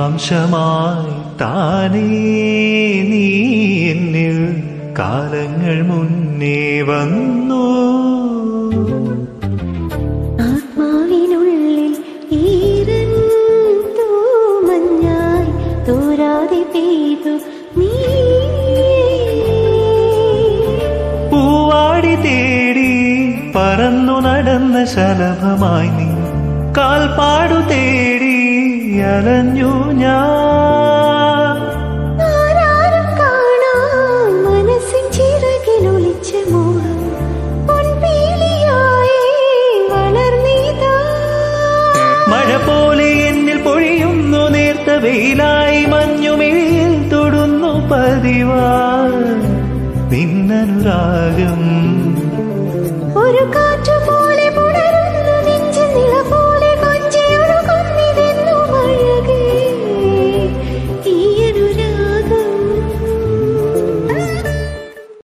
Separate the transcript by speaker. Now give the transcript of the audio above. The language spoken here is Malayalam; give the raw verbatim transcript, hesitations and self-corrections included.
Speaker 1: ജീവാംശമായി താനേ നീ എന്നിൽ കാലങ്ങൾ മുന്നേ വന്നു.
Speaker 2: ആത്മാവിനുള്ളിൽ ഈരൻ തൂമഞ്ഞായി തോരാതെ പെയ്തു നീ.
Speaker 1: പൂവാടി തേടി പറന്നു നടന്ന ശലഭമായി നീ കാൽപ്പാടു തേടി അലഞ്ഞു ഞാൻ.
Speaker 2: ആരാരും കാണാൻ മനസ്സിൻ ചിറകിലൊളിച്ച മോഹം പൊൻപീലിയായി വളർന്നീതാ.
Speaker 1: മഴ പോലെ എന്നിൽ പൊഴിയുന്നു നേർത്ത വെയിലായി മഞ്ഞുമിഴിയിൽ തൊടുന്നു പതിവായി നിന്നനുരാഗം.
Speaker 2: ഒരു കാറ്റ്